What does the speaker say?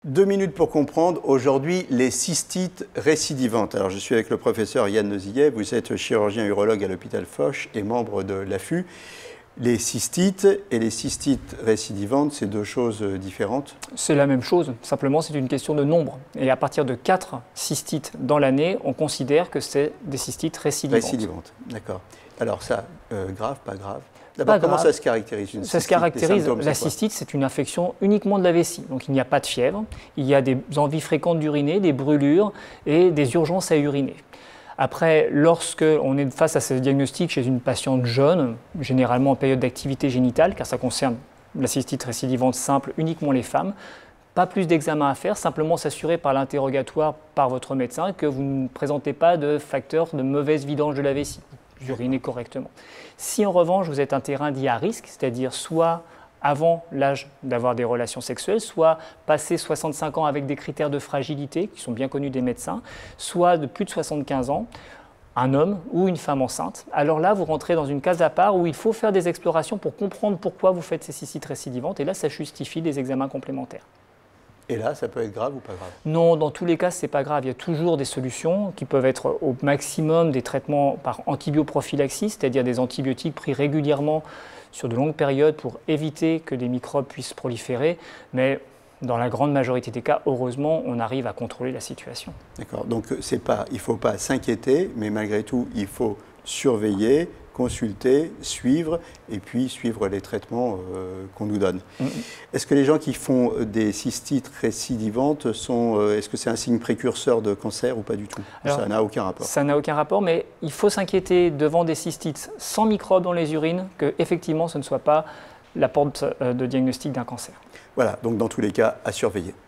2 minutes pour comprendre aujourd'hui les cystites récidivantes. Alors je suis avec le professeur Yann Nozillet, vous êtes chirurgien urologue à l'hôpital Foch et membre de l'AFU. Les cystites et les cystites récidivantes, c'est deux choses différentes? C'est la même chose, simplement c'est une question de nombre. Et à partir de 4 cystites dans l'année, on considère que c'est des cystites récidivantes. Récidivantes, d'accord. Alors ça, grave, pas grave? D'abord, comment ça se caractérise une cystite? Ça se caractérise, la cystite, c'est une infection uniquement de la vessie. Donc il n'y a pas de fièvre, il y a des envies fréquentes d'uriner, des brûlures et des urgences à uriner. Après, lorsque on est face à ce diagnostic chez une patiente jeune, généralement en période d'activité génitale, car ça concerne la cystite récidivante simple uniquement les femmes, pas plus d'examen à faire, simplement s'assurer par l'interrogatoire par votre médecin que vous ne présentez pas de facteurs de mauvaise vidange de la vessie. Vous urinez correctement. Si en revanche vous êtes un terrain dit à risque, c'est-à-dire soit avant l'âge d'avoir des relations sexuelles, soit passé 65 ans avec des critères de fragilité qui sont bien connus des médecins, soit de plus de 75 ans, un homme ou une femme enceinte, alors là vous rentrez dans une case à part où il faut faire des explorations pour comprendre pourquoi vous faites ces cystites récidivantes et là ça justifie des examens complémentaires. Et là, ça peut être grave ou pas grave? Non, dans tous les cas, ce n'est pas grave. Il y a toujours des solutions qui peuvent être au maximum des traitements par antibioprophylaxie, c'est-à-dire des antibiotiques pris régulièrement sur de longues périodes pour éviter que des microbes puissent proliférer. Mais dans la grande majorité des cas, heureusement, on arrive à contrôler la situation. D'accord. Donc, il ne faut pas s'inquiéter, mais malgré tout, il faut surveiller, consulter, suivre et puis suivre les traitements qu'on nous donne. Est-ce que les gens qui font des cystites récidivantes est-ce que c'est un signe précurseur de cancer ou pas du tout? Alors, ça n'a aucun rapport. Ça n'a aucun rapport, mais il faut s'inquiéter devant des cystites sans microbes dans les urines que effectivement ce ne soit pas la porte de diagnostic d'un cancer. Voilà, donc dans tous les cas, à surveiller.